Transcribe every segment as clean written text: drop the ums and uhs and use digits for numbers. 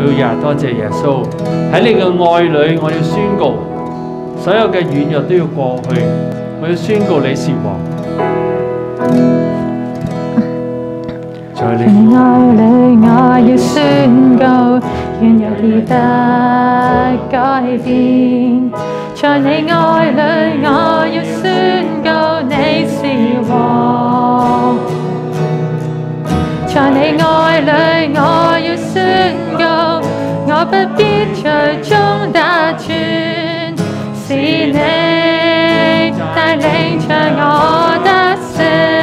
路亞，多謝耶穌喺你嘅愛裏，我要宣告所有嘅軟弱都要過去，我要宣告你是王。在你愛裏，我要宣告軟弱已得改變。在你愛裏，我要宣告你是王。在你愛裏，我要宣告，我不必最終打轉，是你帶領着我得勝。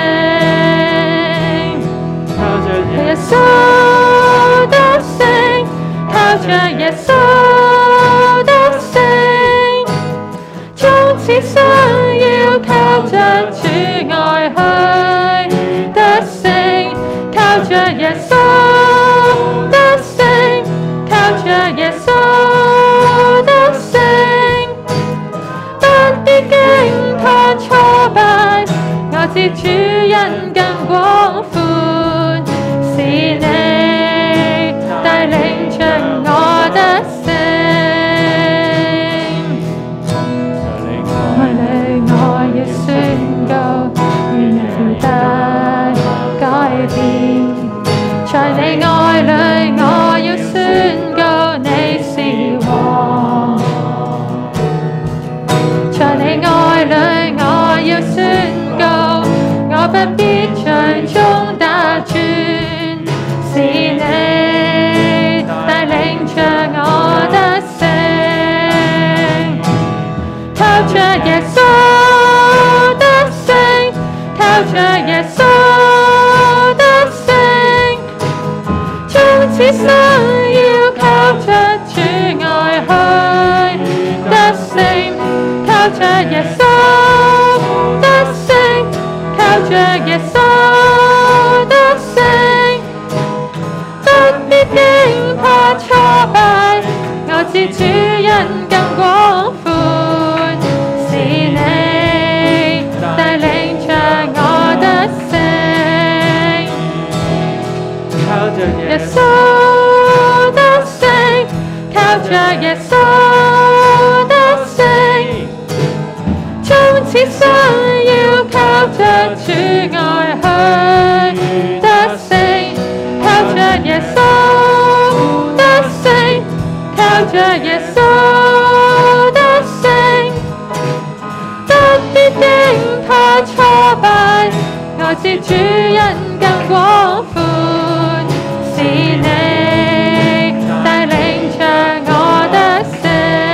靠着耶穌得勝，靠着耶穌得勝，縱使需要靠着主愛去得勝。靠着耶穌得勝，靠着耶穌得勝，不必驚怕挫敗，我知主恩更廣闊，是你帶領着我得勝。愛裏我要宣告，願你得改變。在你愛裏，我要宣告你是王。在你愛裏，我要宣告，我不必最終打轉，是你帶領着我得勝。靠着耶穌得勝，靠着耶穌。只需要靠着主愛去得勝，靠着耶穌得勝，靠着耶穌得勝，不必驚怕挫敗，我知主恩更廣闊，是你帶領着我得勝。靠着耶穌得勝，靠着耶穌得勝，縱使需要靠着主愛去得勝，靠着耶穌得勝，靠着耶穌得勝，不必驚怕挫敗，我知主恩更廣闊。是你帶領着我得勝，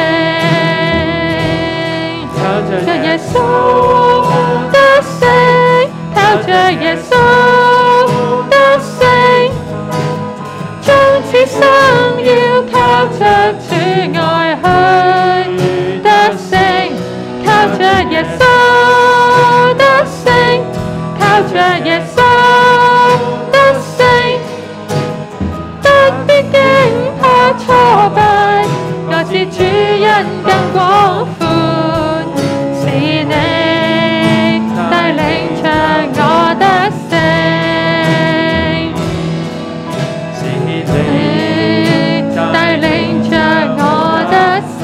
靠着耶穌得勝，靠着耶穌得勝，縱使需要靠着主愛去得勝，靠着耶穌得勝，靠着耶穌。挫敗，我知主恩更廣闊，是你帶領着我得勝，是你帶領着我得勝，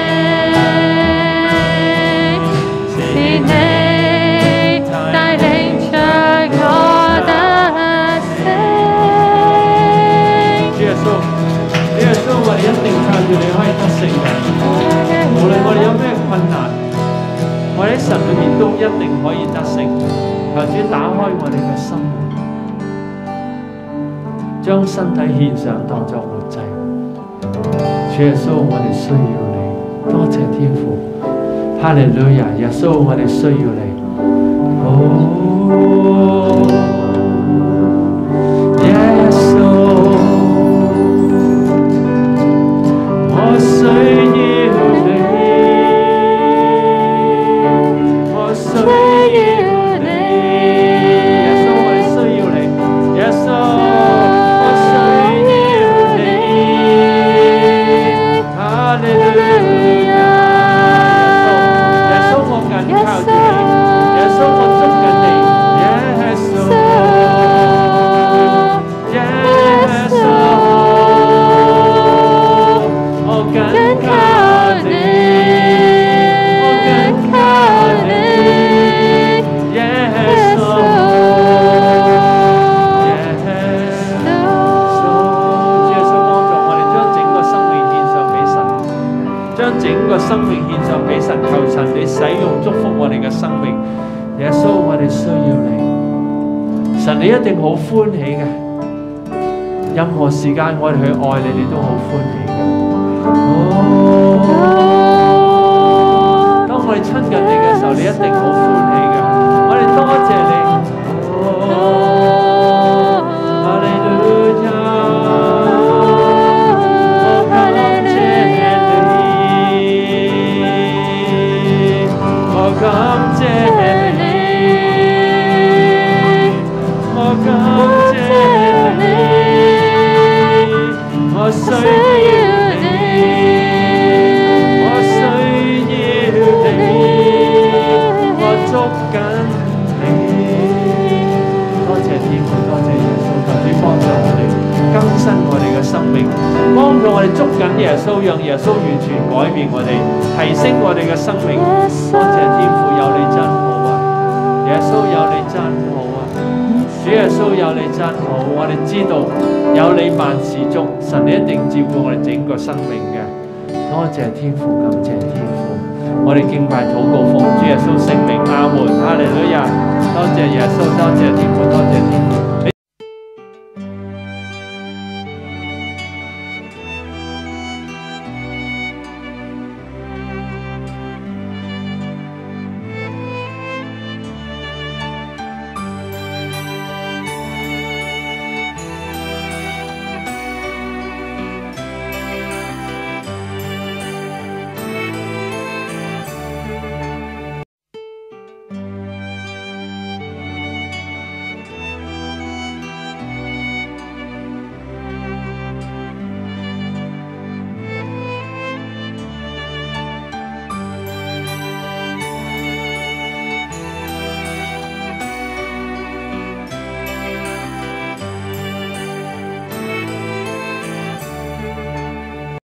是你帶領着我得勝。主耶穌。我哋一定靠住你可以得勝嘅，無論我哋有咩困難，我哋喺神裏面都一定可以得勝。求主打開我哋嘅心門，將身體獻上當作活祭。主耶穌，我哋需要你，多謝天父，哈利路亞！耶穌，我哋需要你。耶穌，我緊靠住你，耶穌，我捉緊你，耶穌。 個生命獻上俾神，求神你使用祝福我哋嘅生命。耶穌，我哋需要你，神你一定好歡喜嘅。任何時間我哋去愛你，你都好歡喜嘅。當我哋親近你嘅時候，你一定好歡喜嘅。我哋多謝你。哈利路亞，我感謝你，我感謝你，我感謝你，我需要你，我需要你，我捉緊你。多謝天父，多謝耶穌，求主幫助我哋更新我哋嘅生命，幫助我哋捉緊耶穌，讓耶穌完全改變我哋，提升我哋嘅生命。多謝天父，有你真好啊！耶穌有你真好啊！主耶穌有你真好，我哋知道有你萬事足，神你一定照顧我哋整個生命嘅。多謝天父，感謝天父，我哋敬拜禱告奉主耶穌聖名，阿門，哈利路亞！多謝耶穌，多謝天父，多謝天父。